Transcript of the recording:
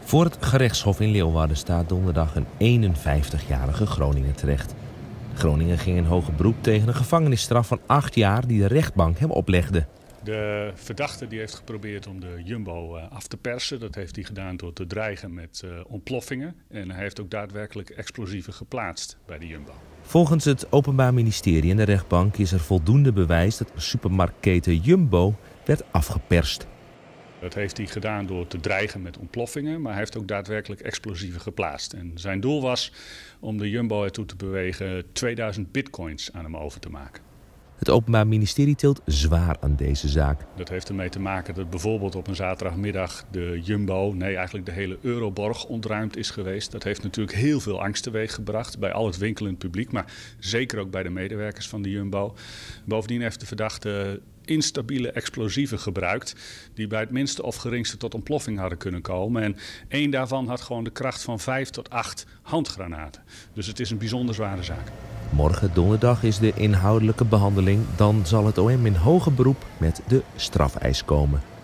Voor het gerechtshof in Leeuwarden staat donderdag een 51-jarige Groninger terecht. Groningen ging in hoger beroep tegen een gevangenisstraf van 8 jaar die de rechtbank hem oplegde. De verdachte die heeft geprobeerd om de Jumbo af te persen. Dat heeft hij gedaan door te dreigen met ontploffingen. En hij heeft ook daadwerkelijk explosieven geplaatst bij de Jumbo. Volgens het Openbaar Ministerie en de rechtbank is er voldoende bewijs dat de supermarktketen Jumbo werd afgeperst. Dat heeft hij gedaan door te dreigen met ontploffingen, maar hij heeft ook daadwerkelijk explosieven geplaatst. En zijn doel was om de Jumbo ertoe te bewegen 2000 bitcoins aan hem over te maken. Het Openbaar Ministerie tilt zwaar aan deze zaak. Dat heeft ermee te maken dat bijvoorbeeld op een zaterdagmiddag de Jumbo, eigenlijk de hele Euroborg ontruimd is geweest. Dat heeft natuurlijk heel veel angst teweeggebracht bij al het winkelend publiek, maar zeker ook bij de medewerkers van de Jumbo. Bovendien heeft de verdachte instabiele explosieven gebruikt die bij het minste of geringste tot ontploffing hadden kunnen komen. En 1 daarvan had gewoon de kracht van 5 tot 8 handgranaten. Dus het is een bijzonder zware zaak. Morgen donderdag is de inhoudelijke behandeling. Dan zal het OM in hoger beroep met de strafeis komen.